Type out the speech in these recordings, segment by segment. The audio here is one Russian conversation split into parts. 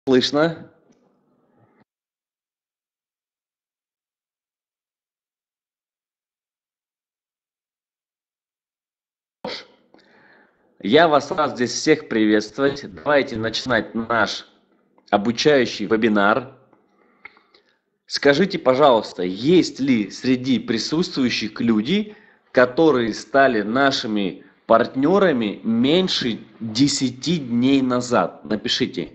Слышно? Я вас рад здесь всех приветствовать. Давайте начинать наш обучающий вебинар. Скажите, пожалуйста, есть ли среди присутствующих люди, которые стали нашими партнерами меньше 10 дней назад? Напишите.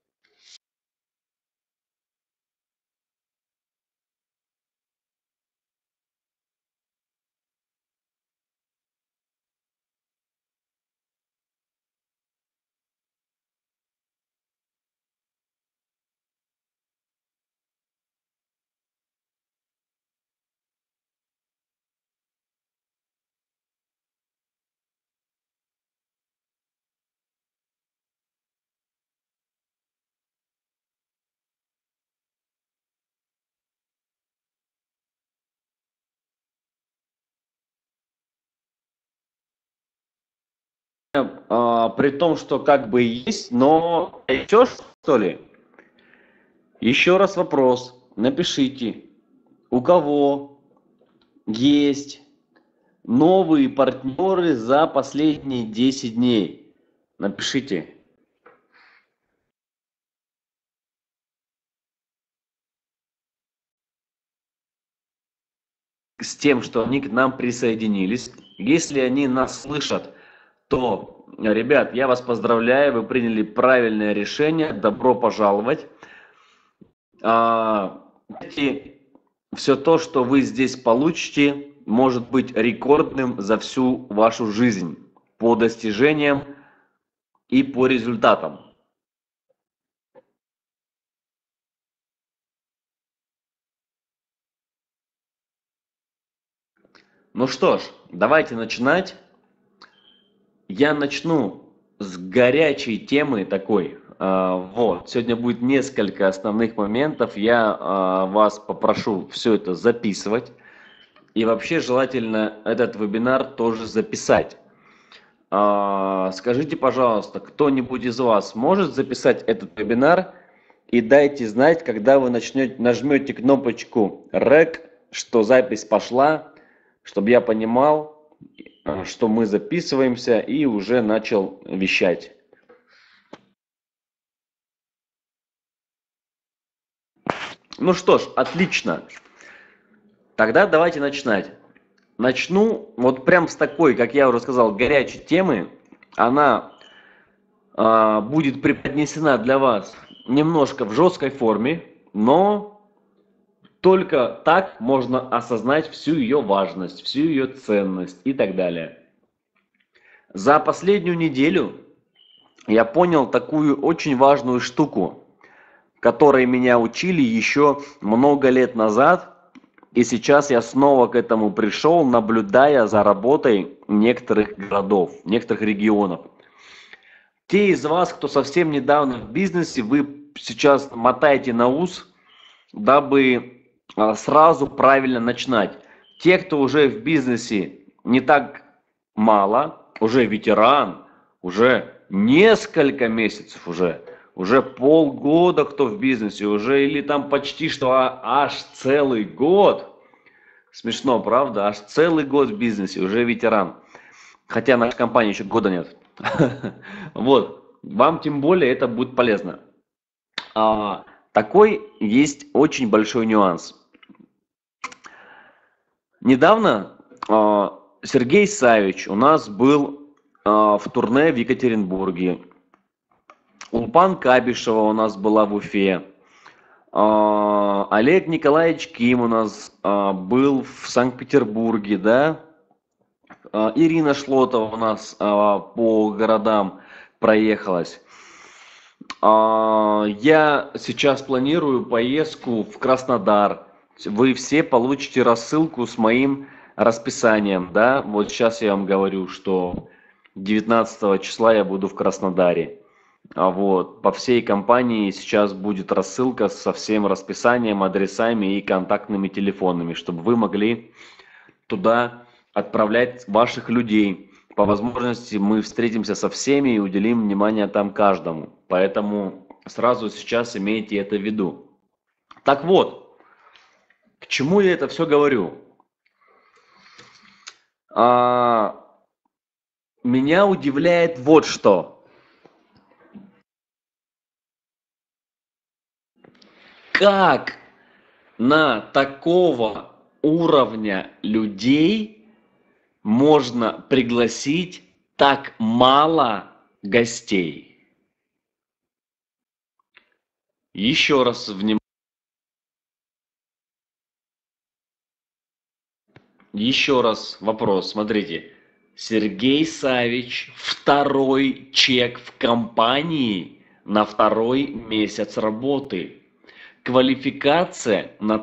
При том, что как бы есть, но еще что ли? Еще раз вопрос. Напишите, у кого есть новые партнеры за последние 10 дней. Напишите. С тем, что они к нам присоединились. Если они нас слышат, то, ребят, я вас поздравляю, вы приняли правильное решение. Добро пожаловать. Все то, что вы здесь получите, может быть рекордным за всю вашу жизнь по достижениям и по результатам. Ну что ж, давайте начинать. Я начну с горячей темы такой. Вот, сегодня будет несколько основных моментов. Я вас попрошу все это записывать. И вообще желательно этот вебинар тоже записать. Скажите, пожалуйста, кто-нибудь из вас может записать этот вебинар и дайте знать, когда вы нажмете кнопочку REC, что запись пошла, чтобы я понимал, что мы записываемся и уже начал вещать. Ну что ж, отлично. Тогда давайте начинать. Начну вот прям с такой, как я уже сказал, горячей темы. Она будет преподнесена для вас немножко в жесткой форме, но только так можно осознать всю ее важность, всю ее ценность и так далее. За последнюю неделю я понял такую очень важную штуку, которой меня учили еще много лет назад, и сейчас я снова к этому пришел, наблюдая за работой некоторых городов, некоторых регионов. Те из вас, кто совсем недавно в бизнесе, вы сейчас мотаете на ус, дабы сразу правильно начинать. Те, кто уже в бизнесе не так мало, уже ветеран, уже несколько месяцев уже полгода кто в бизнесе, уже или там почти что аж целый год. Смешно, правда? Аж целый год в бизнесе, уже ветеран. Хотя нашей компании еще года нет. Вот, вам тем более это будет полезно. Такой есть очень большой нюанс. Недавно Сергей Савич у нас был в турне в Екатеринбурге. Улпан Кабишева у нас была в Уфе. Олег Николаевич Ким у нас был в Санкт-Петербурге, да? Ирина Шлотова у нас по городам проехалась. Я сейчас планирую поездку в Краснодар. Вы все получите рассылку с моим расписанием, да? Вот сейчас я вам говорю, что 19 числа я буду в Краснодаре. Вот, по всей компании сейчас будет рассылка со всем расписанием, адресами и контактными телефонами, чтобы вы могли туда отправлять ваших людей. По возможности мы встретимся со всеми и уделим внимание там каждому. Поэтому Сразу сейчас имейте это в виду. Так вот, к чему я это все говорю? А, Меня удивляет вот что. Как на такого уровня людей можно пригласить так мало гостей? Еще раз внимание. Еще раз вопрос. Смотрите. Сергей Савич, второй чек в компании на второй месяц работы. Квалификация на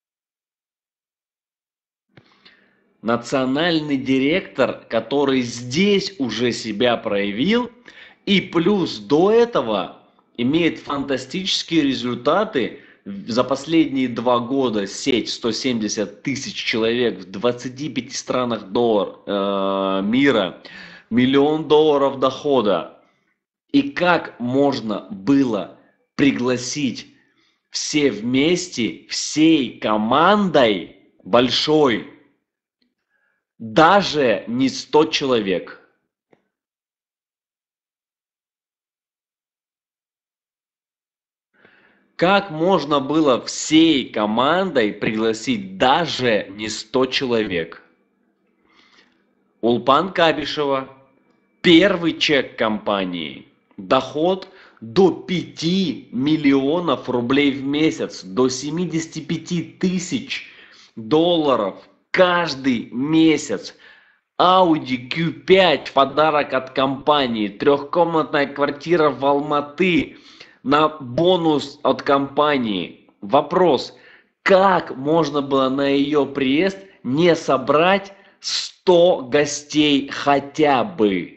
национальный директор, который здесь уже себя проявил, и плюс до этого имеет фантастические результаты. За последние 2 года сеть 170 тысяч человек в 25 странах мира, $1 000 000 дохода. И как можно было пригласить все вместе, всей командой большой, даже не 100 человек? Как можно было всей командой пригласить даже не 100 человек? Улпан Кабишева, первый чек компании, доход до 5 миллионов рублей в месяц, до 75 тысяч долларов каждый месяц. Audi Q5 подарок от компании, трехкомнатная квартира в Алматы на бонус от компании. Вопрос, как можно было на ее приезд не собрать 100 гостей хотя бы?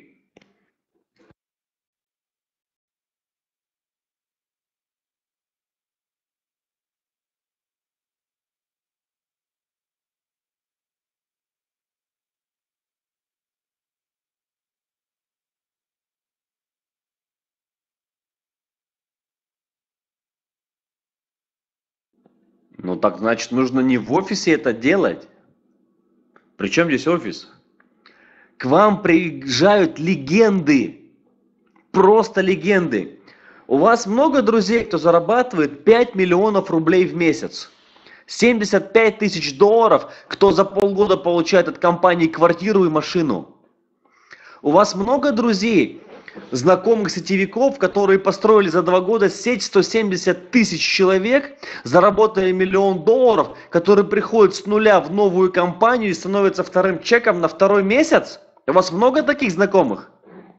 Ну так значит нужно не в офисе это делать. Причем здесь офис? К вам приезжают легенды, просто легенды. У вас много друзей, кто зарабатывает 5 миллионов рублей в месяц? 75 тысяч долларов, кто за полгода получает от компании квартиру и машину? У вас много друзей, знакомых сетевиков, которые построили за 2 года сеть 170 тысяч человек, заработали $1 000 000, которые приходят с нуля в новую компанию и становятся вторым чеком на второй месяц? У вас много таких знакомых?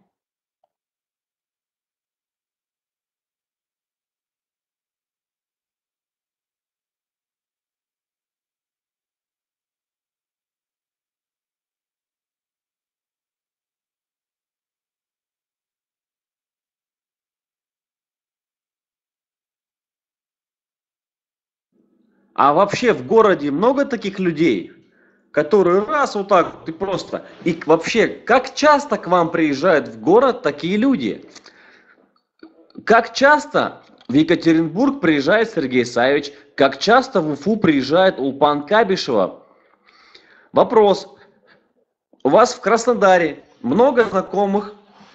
А вообще в городе много таких людей, которые раз вот так вот и просто. И вообще, как часто к вам приезжают в город такие люди? Как часто в Екатеринбург приезжает Сергей Савич? Как часто в Уфу приезжает Улпан Кабишева? Вопрос. У вас в Краснодаре много знакомых,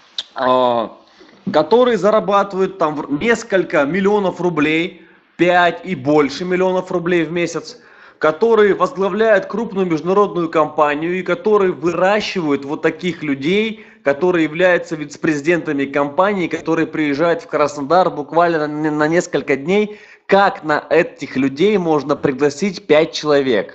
которые зарабатывают там несколько миллионов рублей, 5 и больше миллионов рублей в месяц, которые возглавляют крупную международную компанию и которые выращивают вот таких людей, которые являются вице-президентами компании, которые приезжают в Краснодар буквально на несколько дней. Как на этих людей можно пригласить 5 человек?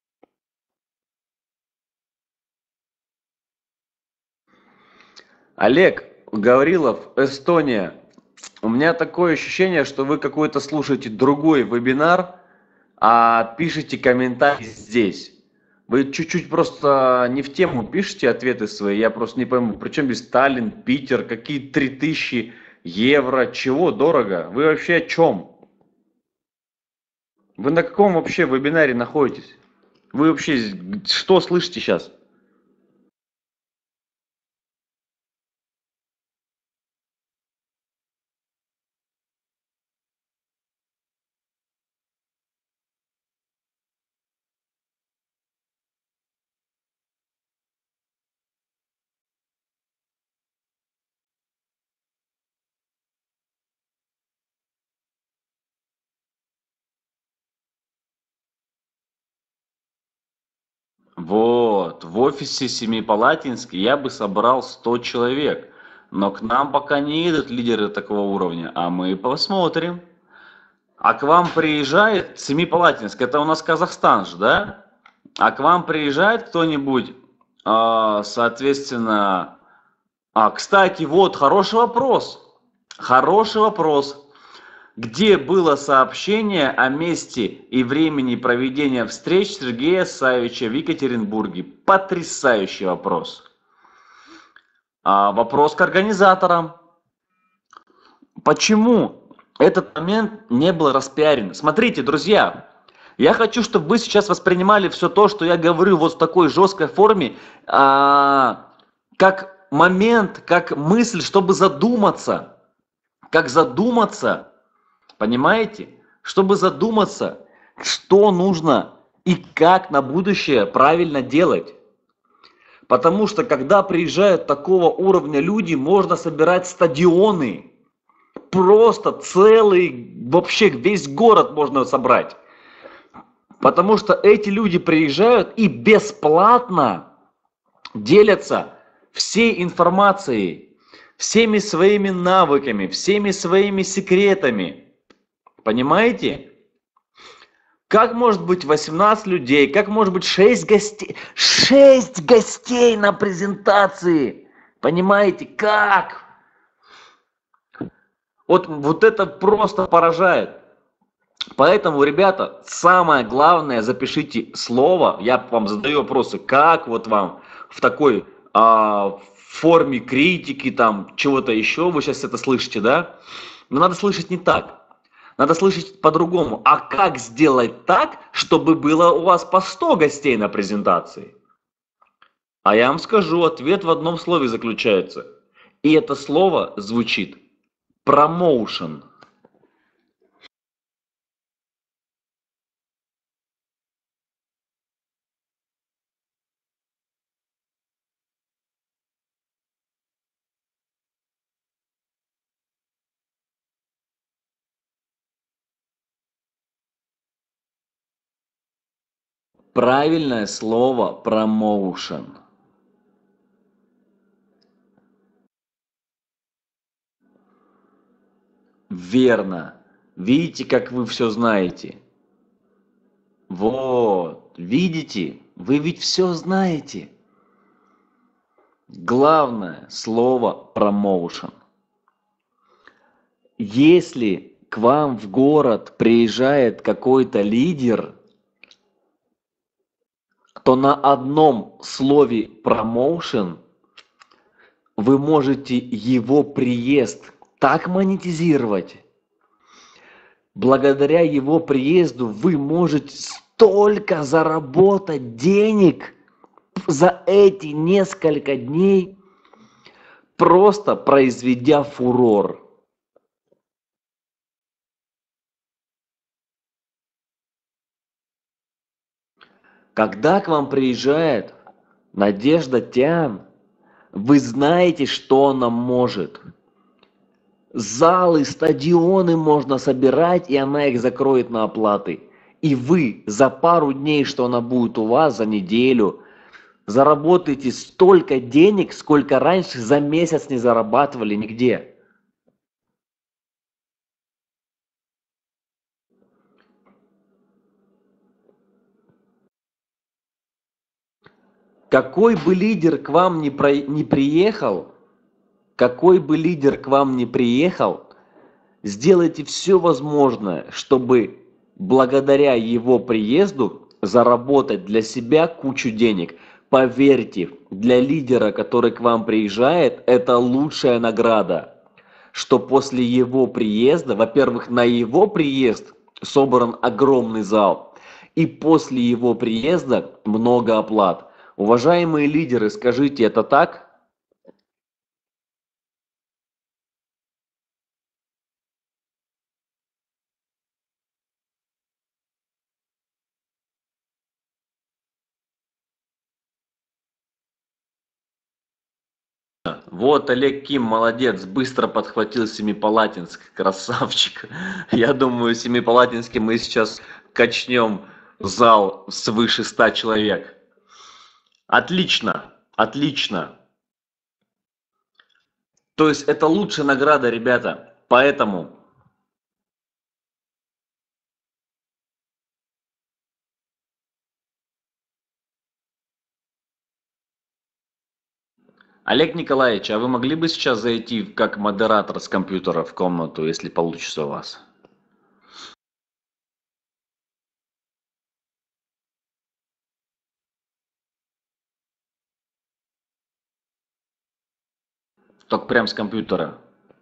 Олег Гаврилов, Эстония. У меня такое ощущение, что вы какой-то слушаете другой вебинар, а пишите комментарий здесь. Вы чуть-чуть просто не в тему пишите ответы свои, я просто не пойму, причем без Сталин, Питер, какие 3000 евро, чего дорого? Вы вообще о чем? Вы на каком вообще вебинаре находитесь? Вы вообще что слышите сейчас? Вот, в офисе Семипалатинске я бы собрал 100 человек. Но к нам пока не едут лидеры такого уровня, а мы посмотрим. А к вам приезжает Семипалатинск, это у нас Казахстан же, да? А к вам приезжает кто-нибудь, соответственно... кстати, вот, хороший вопрос. Хороший вопрос. Где было сообщение о месте и времени проведения встреч Сергея Савича в Екатеринбурге? Потрясающий вопрос. Вопрос к организаторам. Почему этот момент не был распиарен? Смотрите, друзья, я хочу, чтобы вы сейчас воспринимали все то, что я говорю вот в такой жесткой форме, как момент, как мысль, чтобы задуматься. Как задуматься, понимаете? Чтобы задуматься, что нужно и как на будущее правильно делать. Потому что когда приезжают такого уровня люди, можно собирать стадионы. Просто целый, вообще весь город можно собрать. Потому что эти люди приезжают и бесплатно делятся всей информацией, всеми своими навыками, всеми своими секретами. Понимаете? Как может быть 18 людей, как может быть 6 гостей? 6 гостей на презентации! Понимаете, как? Вот это просто поражает. Поэтому, ребята, самое главное, запишите слово. Я вам задаю вопросы, как вот вам в такой форме критики, там, чего-то еще, вы сейчас это слышите, да? Но надо слышать не так. Надо слышать по-другому. А как сделать так, чтобы было у вас по 100 гостей на презентации? А я вам скажу, ответ в одном слове заключается. И это слово звучит промоушен. Правильное слово промоушен. Верно. Видите, как вы все знаете? Вот. Видите? Вы ведь все знаете. Главное слово промоушен. Если к вам в город приезжает какой-то лидер, то на одном слове промоушен вы можете его приезд так монетизировать. Благодаря его приезду вы можете столько заработать денег за эти несколько дней, просто произведя фурор. Когда к вам приезжает Надежда Тян, вы знаете, что она может. Залы, стадионы можно собирать, и она их закроет на оплаты. И вы за пару дней, что она будет у вас, за неделю, заработаете столько денег, сколько раньше за месяц не зарабатывали нигде. Какой бы лидер к вам не приехал, какой бы лидер к вам не приехал, сделайте все возможное, чтобы благодаря его приезду заработать для себя кучу денег. Поверьте, для лидера, который к вам приезжает, это лучшая награда, что после его приезда, во-первых, на его приезд собран огромный зал, и после его приезда много оплат. Уважаемые лидеры, скажите, это так? Вот Олег Ким, молодец, быстро подхватил Семипалатинск, красавчик. Я думаю, в Семипалатинске мы сейчас качнем зал свыше 100 человек. Отлично, отлично. То есть это лучшая награда, ребята. Поэтому, Олег Николаевич, а вы могли бы сейчас зайти как модератор с компьютера в комнату, если получится у вас? Только прям с компьютера.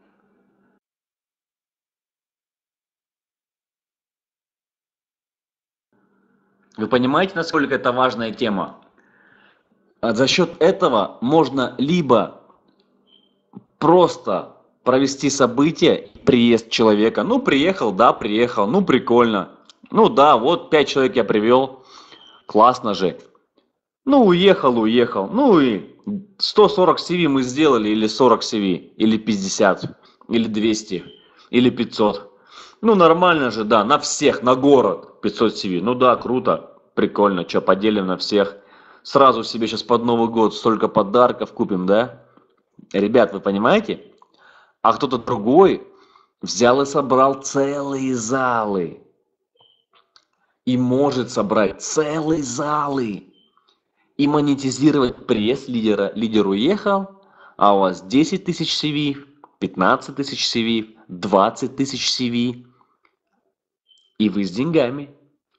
Вы понимаете, насколько это важная тема? А за счет этого можно либо просто провести событие, приезд человека. Ну, приехал, да, приехал, ну, прикольно. Ну, да, вот 5 человек я привел, классно же. Ну, уехал, уехал. Ну и 140 CV мы сделали, или 40 CV, или 50, или 200, или 500. Ну, нормально же, да, на всех, на город 500 CV. Ну да, круто, прикольно, что, поделим на всех. Сразу себе сейчас под Новый год столько подарков купим, да? Ребят, вы понимаете? А кто-то другой взял и собрал целые залы. И может собрать целые залы. И монетизировать приезд лидера. Лидер уехал, а у вас 10 тысяч CV, 15 тысяч CV, 20 тысяч CV. И вы с деньгами.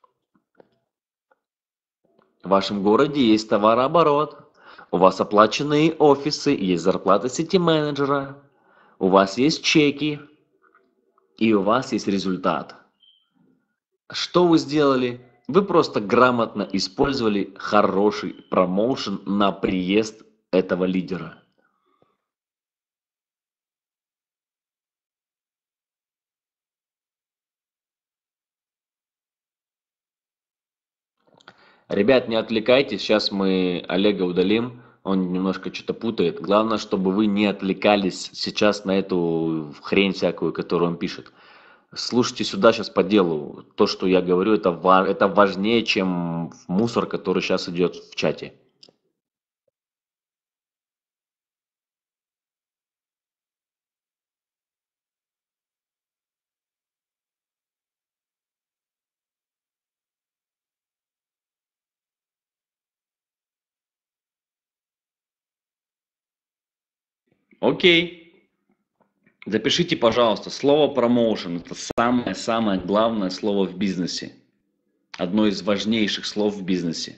В вашем городе есть товарооборот. У вас оплаченные офисы, есть зарплата сети-менеджера. У вас есть чеки. И у вас есть результат. Что вы сделали? Вы просто грамотно использовали хороший промоушен на приезд этого лидера. Ребят, не отвлекайтесь, сейчас мы Олега удалим, он немножко что-то путает. Главное, чтобы вы не отвлекались сейчас на эту хрень всякую, которую он пишет. Слушайте сюда сейчас по делу. То, что я говорю, это важнее, чем мусор, который сейчас идет в чате. Окей. Запишите, пожалуйста, слово промоушен. Это самое-самое главное слово в бизнесе. Одно из важнейших слов в бизнесе.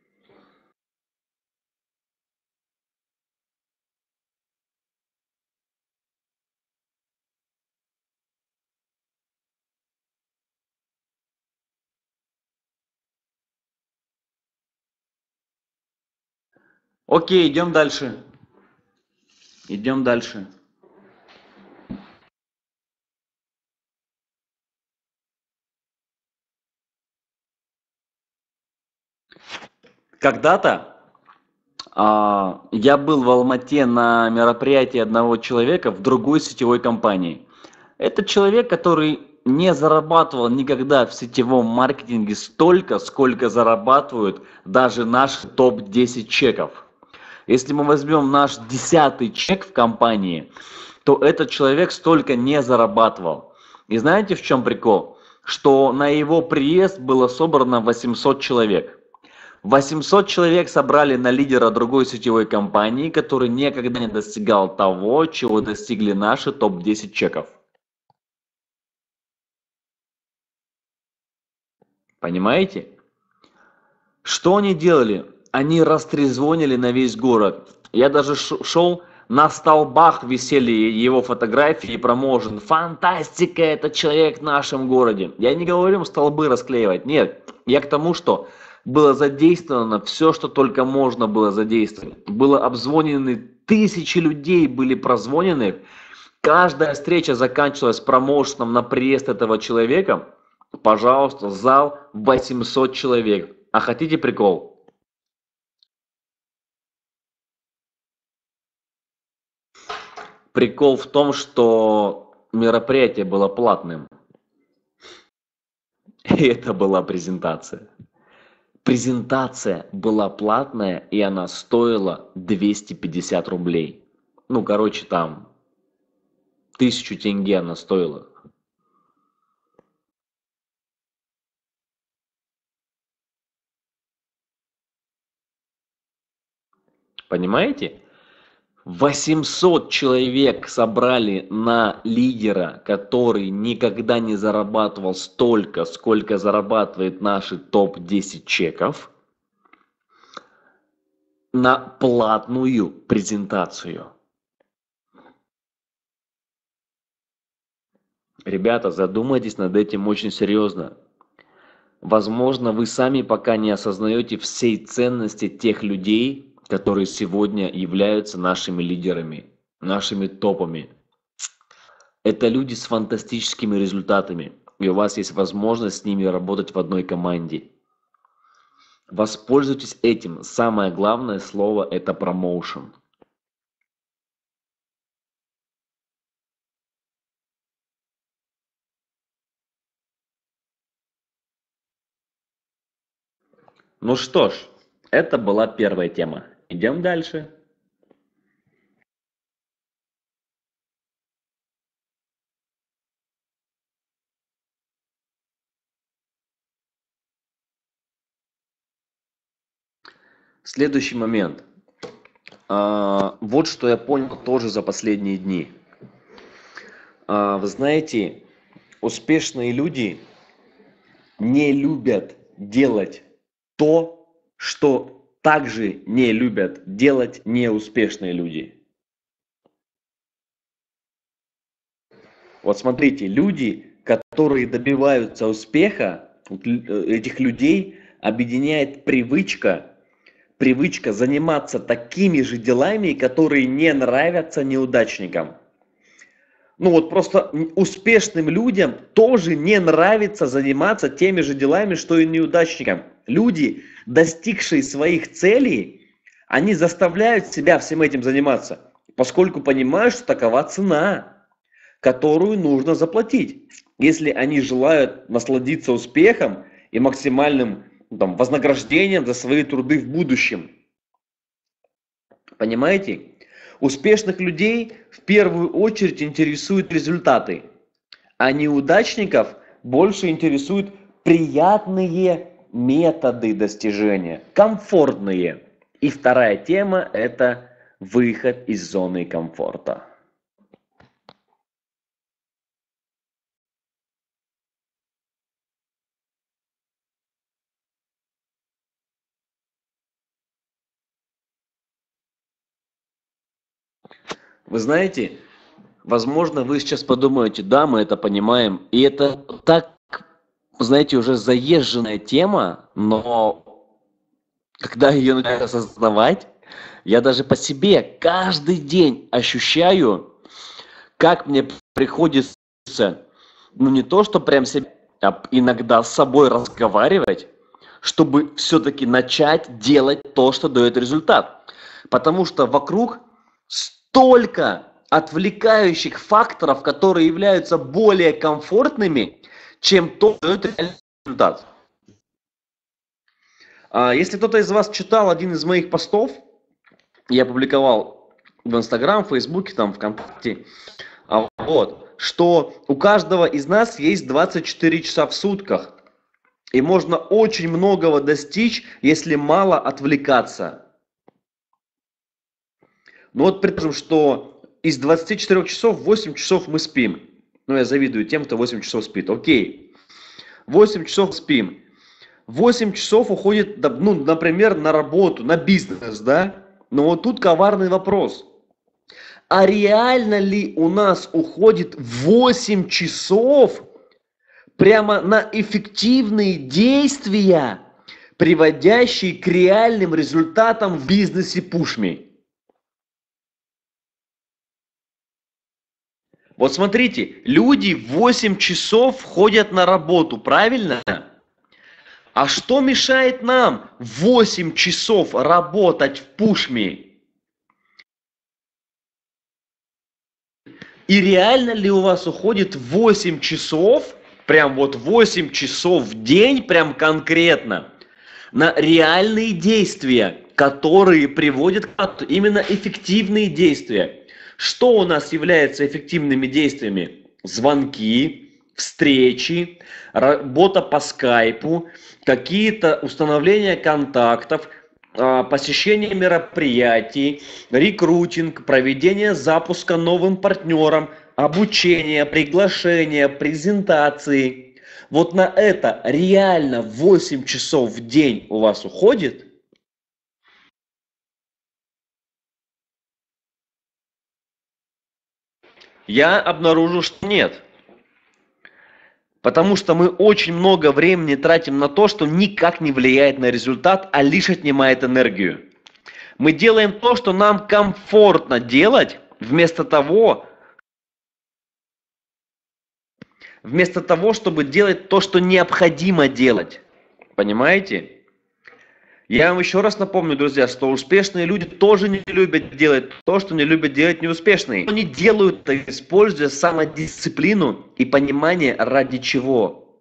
Окей, идем дальше. Идем дальше. Когда-то я был в Алмате на мероприятии одного человека в другой сетевой компании. Это человек, который не зарабатывал никогда в сетевом маркетинге столько, сколько зарабатывают даже наши топ-10 чеков. Если мы возьмем наш 10-й чек в компании, то этот человек столько не зарабатывал. И знаете, в чем прикол? Что на его приезд было собрано 800 человек. 800 человек собрали на лидера другой сетевой компании, который никогда не достигал того, чего достигли наши топ-10 чеков. Понимаете? Что они делали? Они растрезвонили на весь город. Я даже шел, на столбах висели его фотографии и промоушен. Фантастика, это человек в нашем городе. Я не говорю столбы расклеивать, нет. Я к тому, что было задействовано все, что только можно было задействовать. Было обзвонены тысячи людей, были прозвонены. Каждая встреча заканчивалась промоушеном на приезд этого человека. Пожалуйста, зал 800 человек. А хотите прикол? Прикол в том, что мероприятие было платным. И это была презентация. презентация была платная, и она стоила 250 рублей. Ну, короче, там 1000 тенге она стоила. Понимаете? 800 человек собрали на лидера, который никогда не зарабатывал столько, сколько зарабатывает наши топ-10 чеков, на платную презентацию. Ребята, задумайтесь над этим очень серьезно. Возможно, вы сами пока не осознаете всей ценности тех людей, которые сегодня являются нашими лидерами, нашими топами. Это люди с фантастическими результатами, и у вас есть возможность с ними работать в одной команде. Воспользуйтесь этим. Самое главное слово – это промоушен. Ну что ж, это была первая тема. Идем дальше. Следующий момент. Вот что я понял тоже за последние дни. Вы знаете, успешные люди не любят делать то, что также не любят делать неуспешные люди. Вот смотрите, люди, которые добиваются успеха, этих людей объединяет привычка заниматься такими же делами, которые не нравятся неудачникам. Ну вот просто успешным людям тоже не нравится заниматься теми же делами, что и неудачникам. Люди, достигшие своих целей, они заставляют себя всем этим заниматься, поскольку понимают, что такова цена, которую нужно заплатить, если они желают насладиться успехом и максимальным вознаграждением за свои труды в будущем. Понимаете? Успешных людей в первую очередь интересуют результаты, а неудачников больше интересуют приятные методы достижения, комфортные. И вторая тема – это выход из зоны комфорта. Вы знаете, возможно, вы сейчас подумаете, да, мы это понимаем, и это так, знаете, уже заезженная тема, но когда ее начинаешь осознавать, я даже по себе каждый день ощущаю, как мне приходится, ну не то, что прям себе, а иногда с собой разговаривать, чтобы все-таки начать делать то, что дает результат. Потому что вокруг столько отвлекающих факторов, которые являются более комфортными, чем то, что дает реальный результат. Если кто-то из вас читал один из моих постов, я публиковал в Инстаграм, в Фейсбуке, там, ВКонтакте, что у каждого из нас есть 24 часа в сутках. И можно очень многого достичь, если мало отвлекаться. Ну вот предположим, что из 24 часов 8 часов мы спим. Ну я завидую тем, кто 8 часов спит. Окей. 8 часов спим. 8 часов уходит, ну, например, на работу, на бизнес, да? Но вот тут коварный вопрос. А реально ли у нас уходит 8 часов прямо на эффективные действия, приводящие к реальным результатам в бизнесе Pushme? Вот смотрите, люди 8 часов ходят на работу, правильно? А что мешает нам 8 часов работать в Pushme? И реально ли у вас уходит 8 часов, прям вот 8 часов в день, прям конкретно, на реальные действия, которые приводят к результату, именно эффективные действия. Что у нас является эффективными действиями? Звонки, встречи, работа по скайпу, какие-то установления контактов, посещение мероприятий, рекрутинг, проведение запуска новым партнерам, обучение, приглашение, презентации. Вот на это реально 8 часов в день у вас уходит? Я обнаружил, что нет. Потому что мы очень много времени тратим на то, что никак не влияет на результат, а лишь отнимает энергию. Мы делаем то, что нам комфортно делать, вместо того, чтобы делать то, что необходимо делать. Понимаете? Я вам еще раз напомню, друзья, что успешные люди тоже не любят делать то, что не любят делать неуспешные. Они делают это, используя самодисциплину и понимание, ради чего.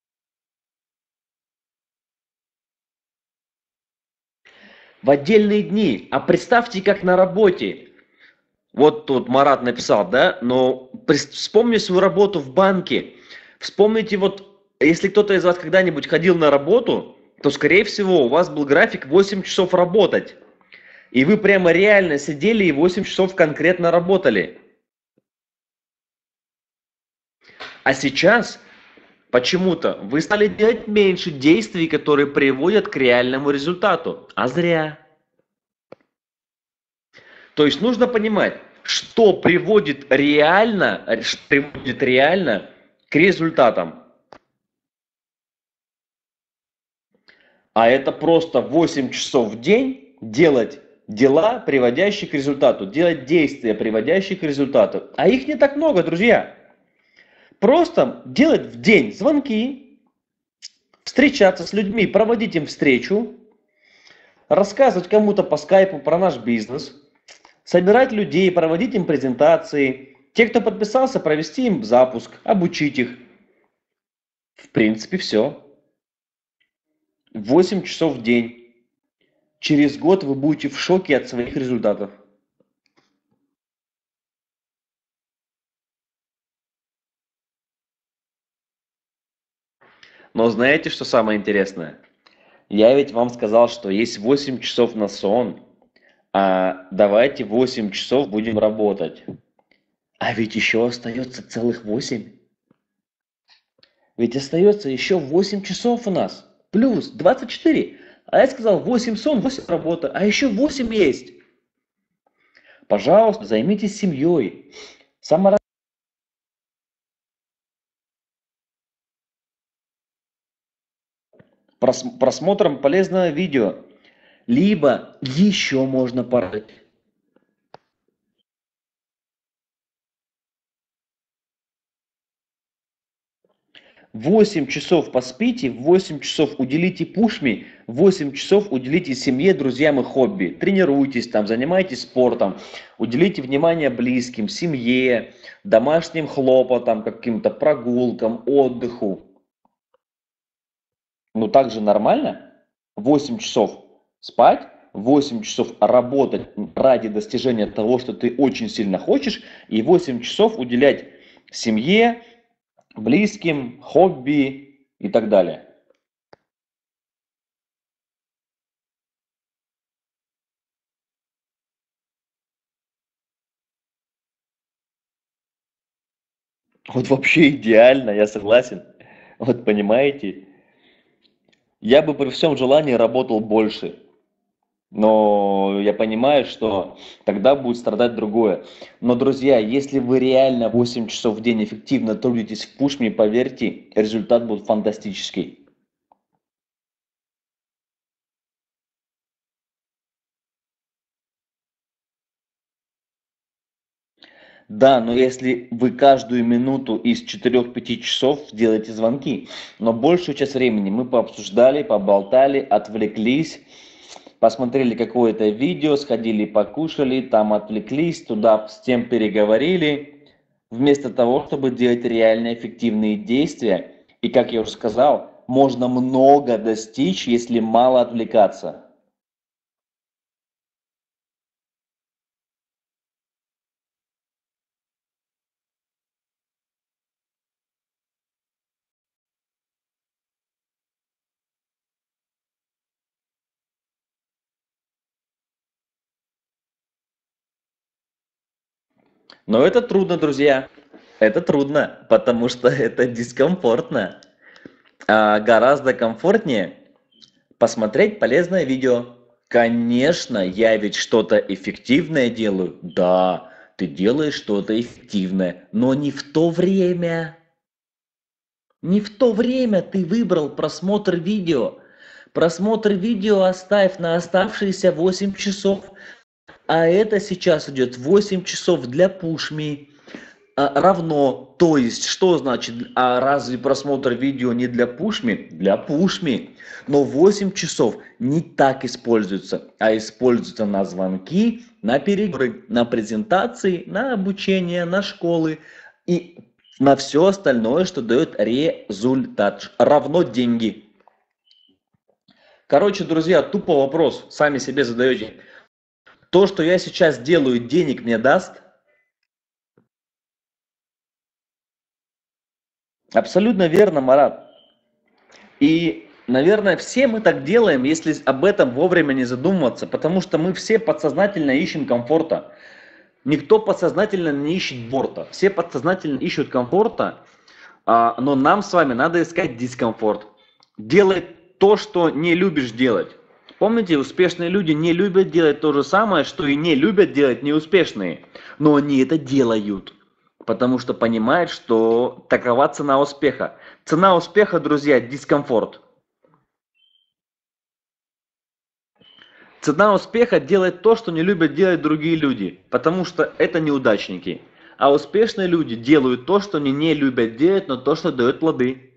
В отдельные дни. А представьте, как на работе. Вот тут Марат написал, да, но вспомни свою работу в банке. Вспомните, вот, если кто-то из вас когда-нибудь ходил на работу, то, скорее всего, у вас был график 8 часов работать. И вы прямо реально сидели и 8 часов конкретно работали. А сейчас почему-то вы стали делать меньше действий, которые приводят к реальному результату. А зря. То есть нужно понимать, что приводит реально к результатам. А это просто 8 часов в день делать дела, приводящие к результату, делать действия, приводящие к результату. А их не так много, друзья. Просто делать в день звонки, встречаться с людьми, проводить им встречу, рассказывать кому-то по скайпу про наш бизнес, собирать людей, проводить им презентации. Те, кто подписался, провести им запуск, обучить их. В принципе, все. 8 часов в день. Через год вы будете в шоке от своих результатов. Но знаете, что самое интересное? Я ведь вам сказал, что есть 8 часов на сон, а давайте 8 часов будем работать. А ведь еще остается целых 8. Ведь остается еще 8 часов у нас. Плюс 24. А я сказал 8 сон, 8 работа, а еще 8 есть. Пожалуйста, займитесь семьей. Просмотром полезного видео. Либо еще можно поработать. 8 часов поспите, 8 часов уделите пушми, 8 часов уделите семье, друзьям и хобби. Тренируйтесь там, занимайтесь спортом, уделите внимание близким, семье, домашним хлопотам, каким-то прогулкам, отдыху. Ну так же нормально? 8 часов спать, 8 часов работать ради достижения того, что ты очень сильно хочешь, и 8 часов уделять семье, близким, хобби и так далее. Вот вообще идеально, я согласен. Вот понимаете, я бы при всем желании работал больше, но я понимаю, что тогда будет страдать другое. Но, друзья, если вы реально 8 часов в день эффективно трудитесь в пушме, поверьте, результат будет фантастический. Да, но если вы каждую минуту из 4-5 часов делаете звонки, но большую часть времени мы пообсуждали, поболтали, отвлеклись, посмотрели какое-то видео, сходили покушали, там отвлеклись, туда с тем переговорили, вместо того, чтобы делать реально эффективные действия. И, как я уже сказал, можно много достичь, если мало отвлекаться. Но это трудно, друзья. Это трудно, потому что это дискомфортно. А гораздо комфортнее посмотреть полезное видео. Конечно, я ведь что-то эффективное делаю. Да, ты делаешь что-то эффективное, но не в то время. Не в то время ты выбрал просмотр видео. Просмотр видео оставь на оставшиеся 8 часов. А это сейчас идет 8 часов для пушми. Равно, то есть, что значит, а разве просмотр видео не для пушми? Для пушми. Но 8 часов не так используются, а используются на звонки, на переговоры, на презентации, на обучение, на школы и на все остальное, что дает результат. Равно деньги. Короче, друзья, тупо вопрос, сами себе задаете. То, что я сейчас делаю, денег мне даст? Абсолютно верно, Марат. И, наверное, все мы так делаем, если об этом вовремя не задумываться, потому что мы все подсознательно ищем комфорта. Никто подсознательно не ищет борта. Все подсознательно ищут комфорта, но нам с вами надо искать дискомфорт. Делай то, что не любишь делать. Помните, успешные люди не любят делать то же самое, что и не любят делать неуспешные. Но они это делают, потому что понимают, что такова цена успеха. Цена успеха, друзья, дискомфорт. Цена успеха делать то, что не любят делать другие люди, потому что это неудачники. А успешные люди делают то, что они не любят делать, но то, что дает плоды.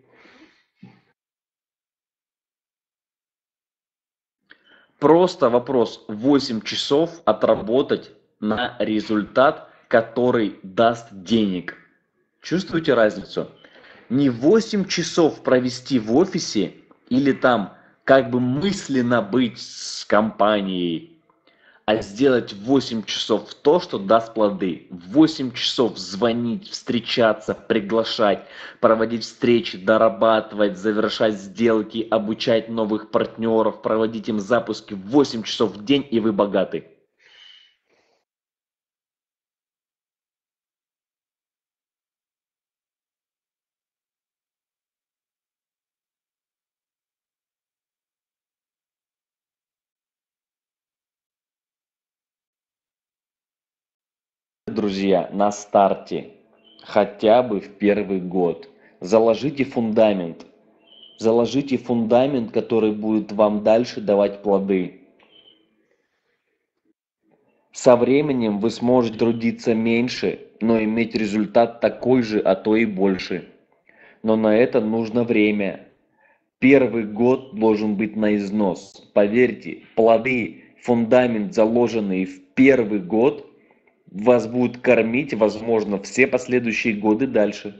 Просто вопрос 8 часов отработать на результат, который даст денег. Чувствуете разницу? Не 8 часов провести в офисе или там как бы мысленно быть с компанией, а сделать 8 часов то, что даст плоды. 8 часов звонить, встречаться, приглашать, проводить встречи, дорабатывать, завершать сделки, обучать новых партнеров, проводить им запуски 8 часов в день, и вы богаты. Друзья, на старте, хотя бы в первый год, заложите фундамент. Заложите фундамент, который будет вам дальше давать плоды. Со временем вы сможете трудиться меньше, но иметь результат такой же, а то и больше. Но на это нужно время. Первый год должен быть на износ. Поверьте, плоды, фундамент, заложенный в первый год, вас будут кормить, возможно, все последующие годы дальше.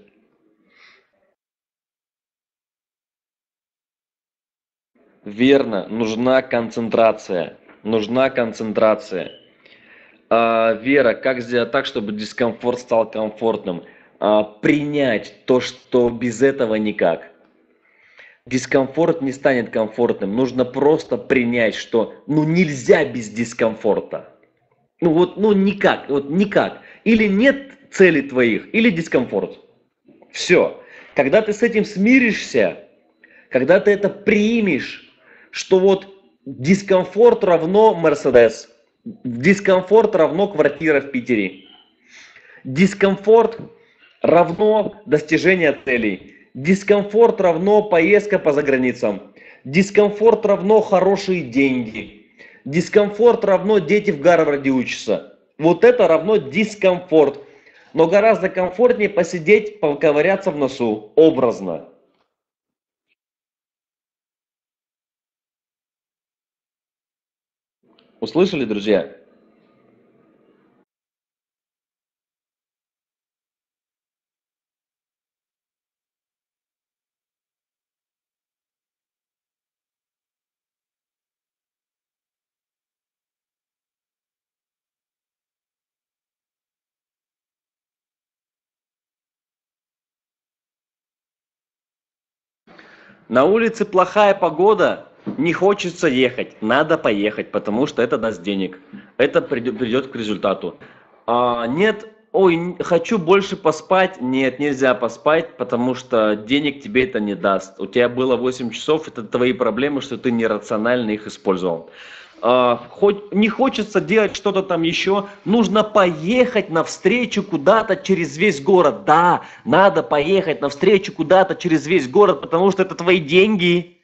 Верно, нужна концентрация. Нужна концентрация. Вера, как сделать так, чтобы дискомфорт стал комфортным? Принять то, что без этого никак. Дискомфорт не станет комфортным. Нужно просто принять, что ну нельзя без дискомфорта. Ну вот, ну никак, вот никак. Или нет цели твоих, или дискомфорт. Все. Когда ты с этим смиришься, когда ты это примешь, что вот дискомфорт равно Мерседес, дискомфорт равно квартира в Питере, дискомфорт равно достижение целей, дискомфорт равно поездка по заграницам, дискомфорт равно хорошие деньги, дискомфорт равно дети в Гарварде учатся. Вот это равно дискомфорт. Но гораздо комфортнее посидеть, поковыряться в носу, образно. Услышали, друзья? На улице плохая погода, не хочется ехать, надо поехать, потому что это даст денег, это придет к результату. Нет, ой, хочу больше поспать, нет, нельзя поспать, потому что денег тебе это не даст. У тебя было 8 часов, это твои проблемы, что ты нерационально их использовал. Хоть не хочется делать что-то там еще, нужно поехать навстречу куда-то через весь город. Да, надо поехать навстречу куда-то через весь город, потому что это твои деньги.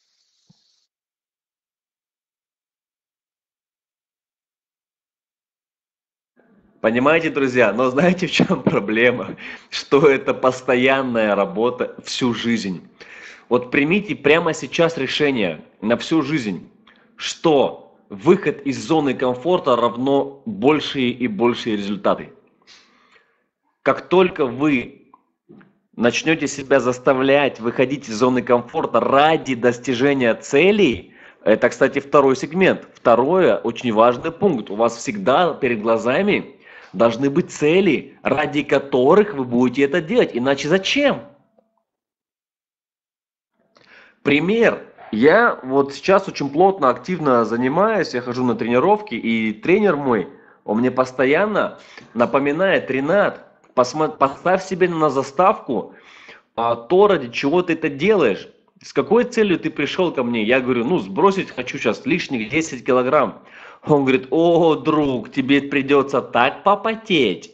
Понимаете, друзья, но знаете, в чем проблема? Что это постоянная работа всю жизнь. Вот примите прямо сейчас решение на всю жизнь, что выход из зоны комфорта равно большие и большие результаты. Как только вы начнете себя заставлять выходить из зоны комфорта ради достижения целей, это, кстати, второй сегмент. Второе, очень важный пункт. У вас всегда перед глазами должны быть цели, ради которых вы будете это делать. Иначе зачем? Пример. Я вот сейчас очень плотно, активно занимаюсь, я хожу на тренировки, и тренер мой, он мне постоянно напоминает: Ренат, поставь себе на заставку то, ради чего ты это делаешь. С какой целью ты пришел ко мне? Я говорю, ну, сбросить хочу сейчас лишних 10 килограмм. Он говорит: о, друг, тебе придется так попотеть.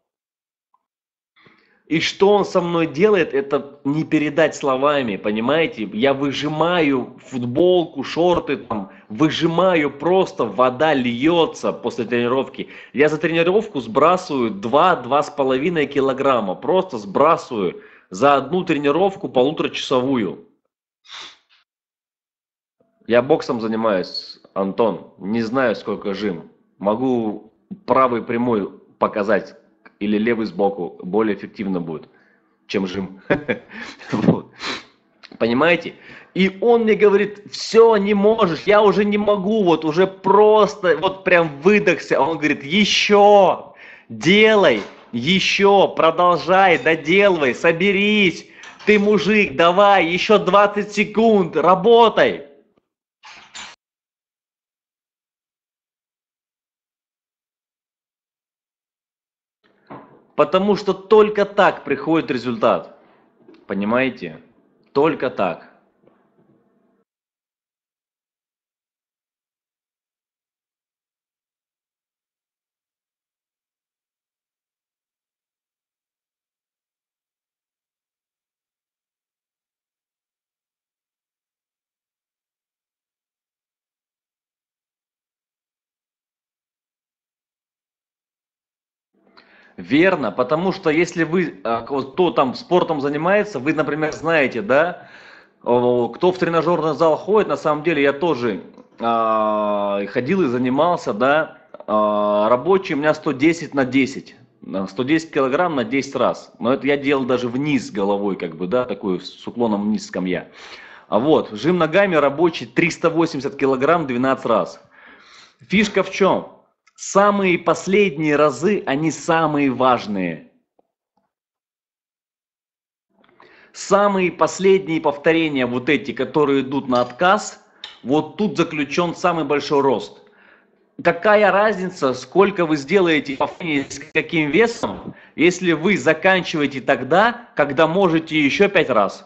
И что он со мной делает, это не передать словами, понимаете? Я выжимаю футболку, шорты, там, выжимаю просто, вода льется после тренировки. Я за тренировку сбрасываю 2-2,5 килограмма, просто сбрасываю за одну тренировку полуторачасовую. Я боксом занимаюсь, Антон, не знаю, сколько жим. Могу правый прямой показать или левый сбоку, более эффективно будет, чем жим. Вот. Понимаете? И он мне говорит: все, не можешь, я уже не могу, вот уже просто, вот прям выдохся. Он говорит: еще, делай, еще, продолжай, доделывай, соберись. Ты мужик, давай, еще 20 секунд, работай. Потому что только так приходит результат. Понимаете? Только так. Верно, потому что если вы, кто там спортом занимается, вы, например, знаете, да, кто в тренажерный зал ходит, на самом деле я тоже ходил и занимался, да, рабочий у меня 110 на 10. 110 килограмм на 10 раз. Но это я делал даже вниз головой, как бы, да, такой с уклоном вниз скамья. А вот, жим ногами рабочий 380 килограмм 12 раз. Фишка в чем? Самые последние разы, они самые важные. Самые последние повторения, вот эти, которые идут на отказ, вот тут заключен самый большой рост. Какая разница, сколько вы сделаете повторений с каким весом, если вы заканчиваете тогда, когда можете еще 5 раз?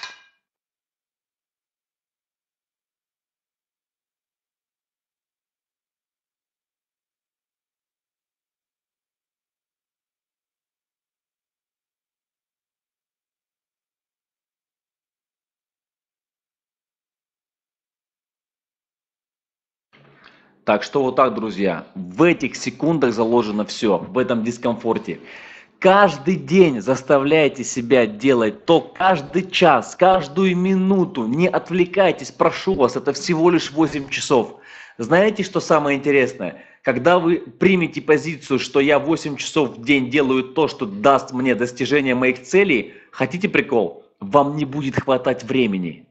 Так что вот так, друзья, в этих секундах заложено все, в этом дискомфорте. Каждый день заставляйте себя делать то, каждый час, каждую минуту. Не отвлекайтесь, прошу вас, это всего лишь 8 часов. Знаете, что самое интересное? Когда вы примете позицию, что я 8 часов в день делаю то, что даст мне достижение моих целей, хотите прикол? Вам не будет хватать времени.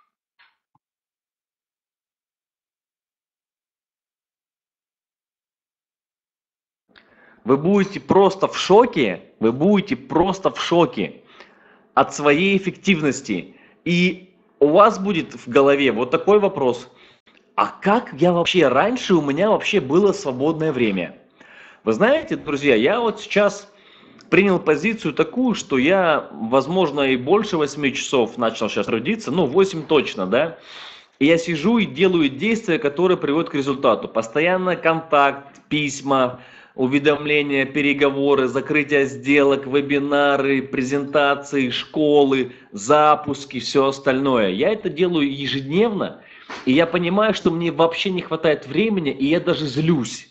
Вы будете просто в шоке, вы будете просто в шоке от своей эффективности. И у вас будет в голове вот такой вопрос. А как я вообще раньше, у меня вообще было свободное время? Вы знаете, друзья, я вот сейчас принял позицию такую, что я, возможно, и больше 8 часов начал сейчас трудиться, ну, 8 точно, да, и я сижу и делаю действия, которые приводят к результату. Постоянно контакт, письма, уведомления, переговоры, закрытие сделок, вебинары, презентации, школы, запуски, все остальное. Я это делаю ежедневно, и я понимаю, что мне вообще не хватает времени, и я даже злюсь.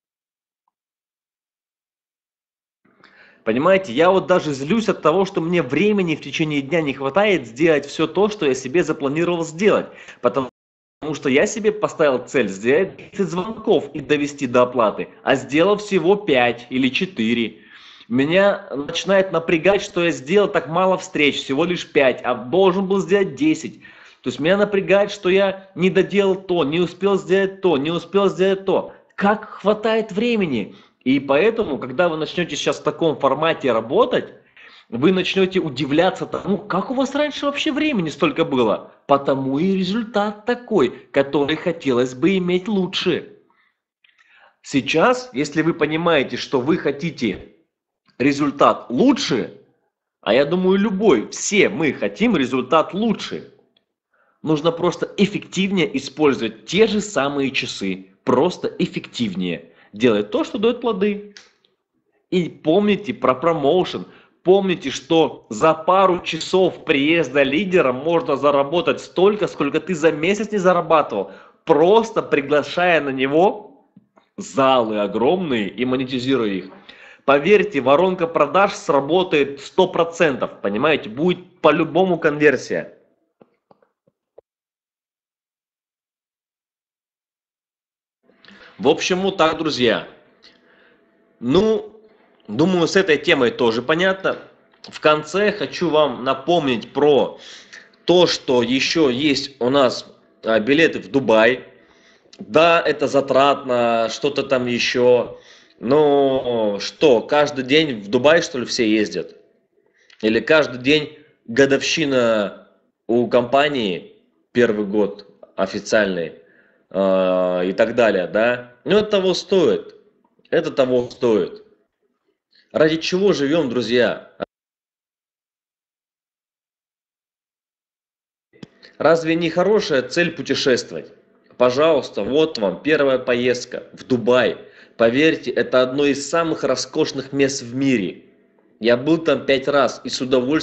Понимаете, я вот даже злюсь от того, что мне времени в течение дня не хватает сделать все то, что я себе запланировал сделать. Потому что я себе поставил цель сделать 30 звонков и довести до оплаты, а сделал всего 5 или 4. Меня начинает напрягать, что я сделал так мало встреч, всего лишь 5, а должен был сделать 10. То есть меня напрягает, что я не доделал то, не успел сделать то, не успел сделать то. Как хватает времени? И поэтому, когда вы начнете сейчас в таком формате работать, вы начнете удивляться тому, как у вас раньше вообще времени столько было. Потому и результат такой, который хотелось бы иметь лучше. Сейчас, если вы понимаете, что вы хотите результат лучше, а я думаю, любой, все мы хотим результат лучше, нужно просто эффективнее использовать те же самые часы, просто эффективнее. Делать то, что дает плоды. И помните про промоушен. Помните, что за пару часов приезда лидера можно заработать столько, сколько ты за месяц не зарабатывал, просто приглашая на него залы огромные и монетизируя их. Поверьте, воронка продаж сработает 100%, понимаете, будет по-любому конверсия. В общем, вот так, друзья. Ну, думаю, с этой темой тоже понятно. В конце хочу вам напомнить про то, что еще есть у нас билеты в Дубай. Да, это затратно, что-то там еще. Но что, каждый день в Дубай, что ли, все ездят? Или каждый день годовщина у компании, первый год официальный, и так далее, да? Ну, это того стоит. Это того стоит. Ради чего живем, друзья? Разве не хорошая цель путешествовать? Пожалуйста, вот вам первая поездка в Дубай. Поверьте, это одно из самых роскошных мест в мире. Я был там 5 раз и с удовольствием.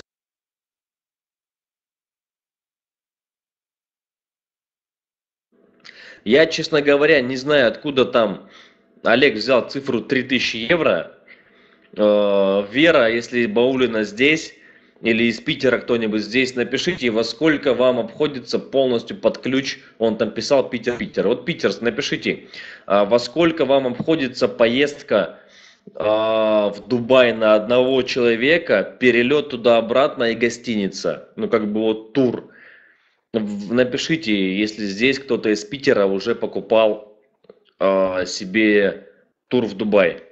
Я, честно говоря, не знаю, откуда там Олег взял цифру 3000 евро. Вера, если Баулина здесь, или из Питера кто-нибудь здесь, напишите, во сколько вам обходится полностью под ключ, он там писал Питер. Вот Питер, напишите, во сколько вам обходится поездка в Дубай на одного человека, перелет туда-обратно и гостиница, ну как бы вот тур. Напишите, если здесь кто-то из Питера уже покупал себе тур в Дубай.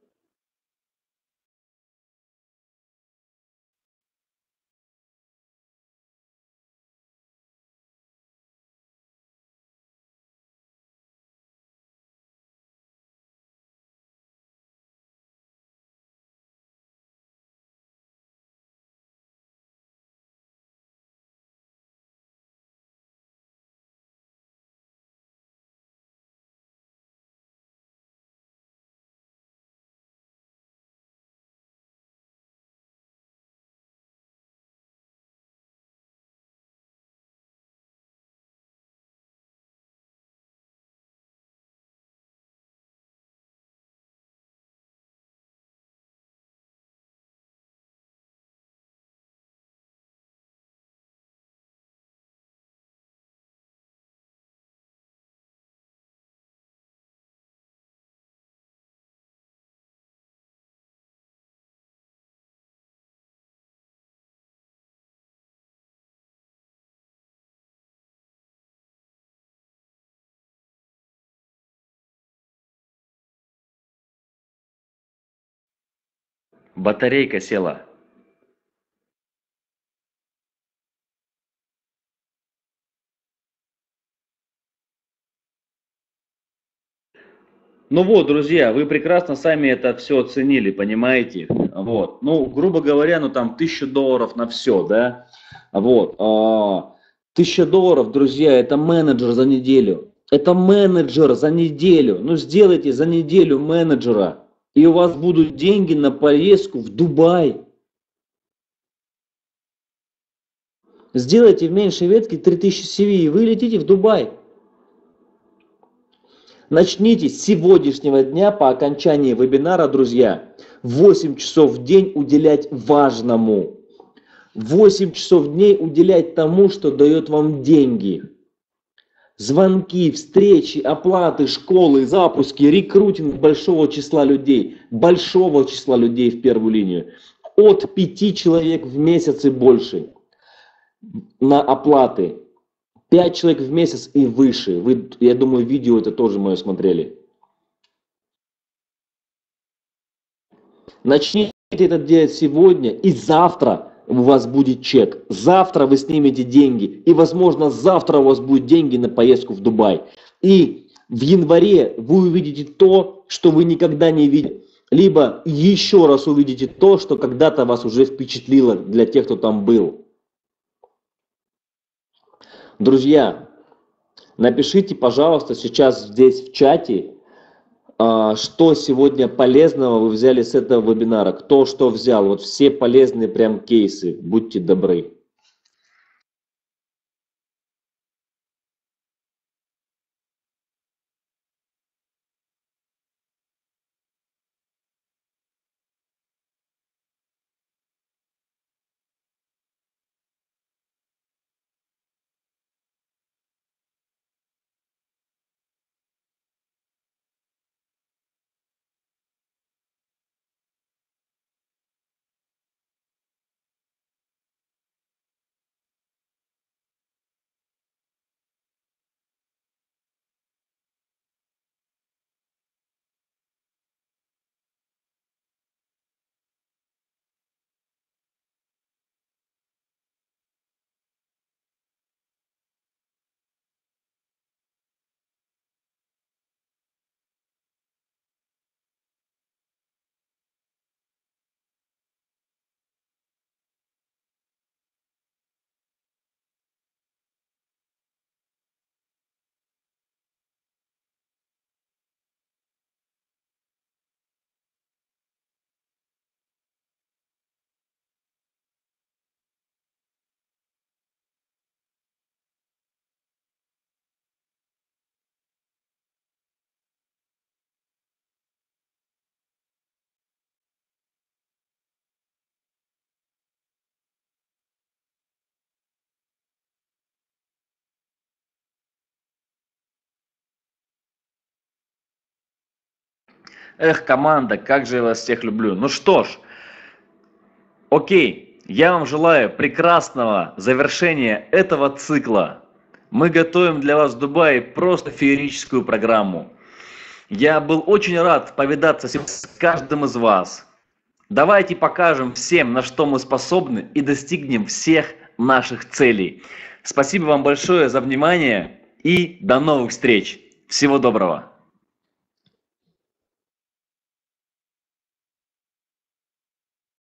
Батарейка села. Ну вот, друзья, вы прекрасно сами это все оценили, понимаете? Вот. Ну, грубо говоря, ну там $1000 на все, да? Вот. $1000, друзья, это менеджер за неделю. Это менеджер за неделю. Ну, сделайте за неделю менеджера, и у вас будут деньги на поездку в Дубай. Сделайте в меньшей ветке 3000 CV, и вы летите в Дубай. Начните с сегодняшнего дня по окончании вебинара, друзья, 8 часов в день уделять важному. 8 часов в день уделять тому, что дает вам деньги. Звонки, встречи, оплаты, школы, запуски, рекрутинг большого числа людей. Большого числа людей в первую линию. От 5 человек в месяц и больше на оплаты. 5 человек в месяц и выше. Вы, я думаю, видео это тоже мое смотрели. Начните это делать сегодня, и завтра у вас будет чек. Завтра вы снимете деньги, и, возможно, завтра у вас будут деньги на поездку в Дубай. И в январе вы увидите то, что вы никогда не видели. Либо еще раз увидите то, что когда-то вас уже впечатлило для тех, кто там был. Друзья, напишите, пожалуйста, сейчас здесь в чате, что сегодня полезного вы взяли с этого вебинара. Кто что взял. Вот все полезные прям кейсы. Будьте добры. Эх, команда, как же я вас всех люблю. Ну что ж, окей, я вам желаю прекрасного завершения этого цикла. Мы готовим для вас в Дубае просто феерическую программу. Я был очень рад повидаться с каждым из вас. Давайте покажем всем, на что мы способны, и достигнем всех наших целей. Спасибо вам большое за внимание и до новых встреч. Всего доброго.